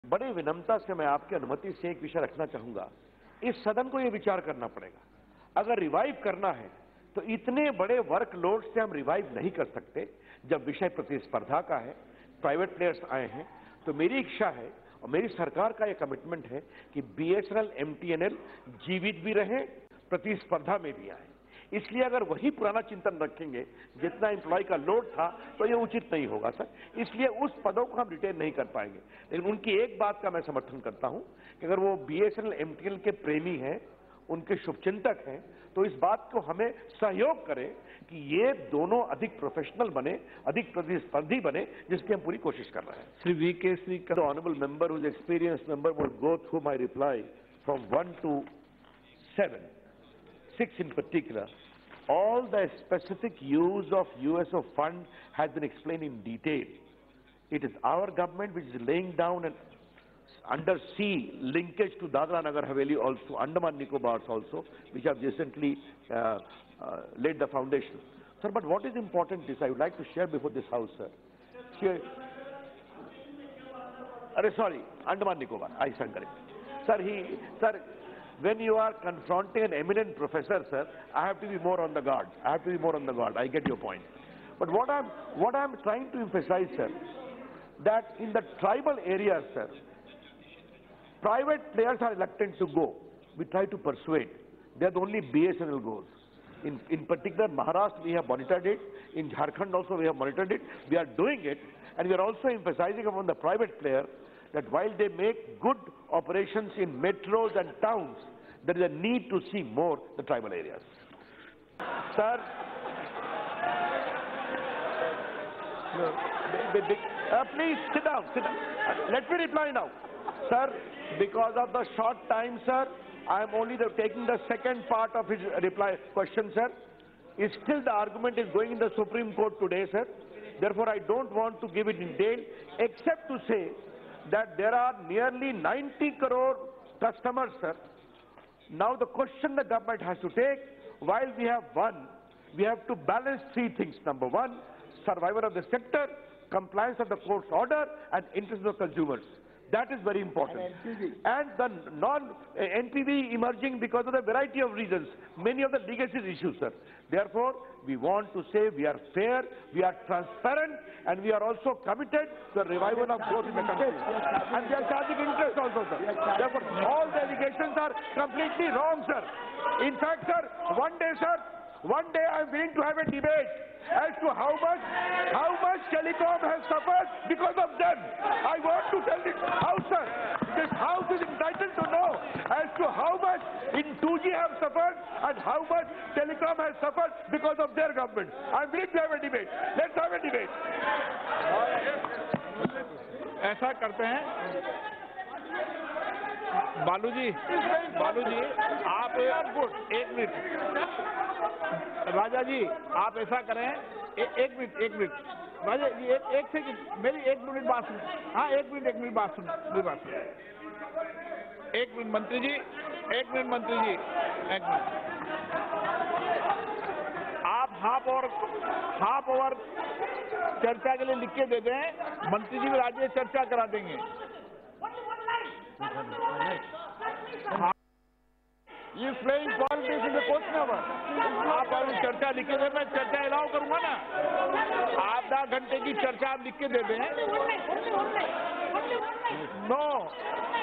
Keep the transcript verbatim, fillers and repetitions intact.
बड़ी विनम्रता से मैं आपकी अनुमति से एक विषय रखना चाहूंगा। इस सदन को यह विचार करना पड़ेगा, अगर रिवाइव करना है तो इतने बड़े वर्कलोड से हम रिवाइव नहीं कर सकते। जब विषय प्रतिस्पर्धा का है, प्राइवेट प्लेयर्स आए हैं, तो मेरी इच्छा है और मेरी सरकार का यह कमिटमेंट है कि बीएसएनएल, एमटीएनएल जीवित भी रहे, प्रतिस्पर्धा में भी आए। इसलिए अगर वही पुराना चिंतन रखेंगे जितना एम्प्लॉय का लोड था तो ये उचित नहीं होगा सर। इसलिए उस पदों को हम रिटेन नहीं कर पाएंगे। लेकिन उनकी एक बात का मैं समर्थन करता हूं कि अगर वो बीएसएनएल, एमटीएनएल के प्रेमी हैं, उनके शुभचिंतक हैं, तो इस बात को हमें सहयोग करें कि ये दोनों अधिक प्रोफेशनल बने, अधिक प्रतिस्पर्धी बने, जिसकी हम पूरी कोशिश कर रहे हैं। Shri V K Shri honourable member whose experience member will go through my reply from one to seven, six in particular. All the specific use of U S O fund has been explained in detail. It is our government which is laying down an undersea linkage to Dadra Nagar Haveli also, Andaman Nicobars also, which have recently uh, uh, laid the foundation. Sir, but what is important is I would like to share before this House, sir. Here, uh, sorry, Andaman Nicobar, I stand corrected. Sir, he, sir, when you are confronting an eminent professor, sir, I have to be more on the guard. I have to be more on the guard. I get your point. But what I'm, what I'm trying to emphasize, sir, that in the tribal areas, sir, private players are reluctant to go. We try to persuade. They are the only B S N L goes. In, in particular, Maharashtra, we have monitored it. In Jharkhand also, we have monitored it. We are doing it. And we are also emphasizing upon the private player that while they make good operations in metros and towns, there is a need to see more the tribal areas. Sir, no, be, be, uh, please sit down, sit down. Uh, let me reply now. Sir, because of the short time, sir, I am only the, taking the second part of his reply question, sir. Is still the argument is going in the Supreme Court today, sir. Therefore, I don't want to give it in detail, except to say that there are nearly ninety crore customers, sir. Now the question the government has to take, while we have one, we have to balance three things. Number one, survival of the sector, compliance of the court's order, and interest of consumers. That is very important. And, and the non-N T V emerging because of a variety of reasons, many of the legacy issues, sir. Therefore, we want to say we are fair, we are transparent, and we are also committed to the revival of growth in the country. And we are charging interest also, sir. Therefore, all the allegations are completely wrong, sir. In fact, sir, one day, sir, one day I am willing to have a debate as to how much, how much telecom has suffered because of them. I want to tell this House, sir, this House is entitled to know as to how much in two G have suffered and how much telecom has suffered because of their government. I am willing to have a debate. Let's have a debate. ऐसा करते हैं बालू जी, बालू जी आप एक minute, राजा जी आप ऐसा करें, ए, एक मिनट एक मिनट राजा जी, एक एक सेकंड, मेरी एक मिनट बात सुन। हाँ, एक मिनट एक मिनट बात सुन, मेरी बात सुन। एक मिनट मंत्री जी, एक मिनट मंत्री जी, एक मिनट। आप हाफ और हाफ ओवर चर्चा के लिए लिख के दे दें, मंत्री जी भी राज्य चर्चा करा देंगे। You playing politics in the question hour. आप अगर चर्चा लिख के दे, मैं चर्चा अलाउ करूंगा ना। आधा घंटे की चर्चा आप लिख के दे दें। नो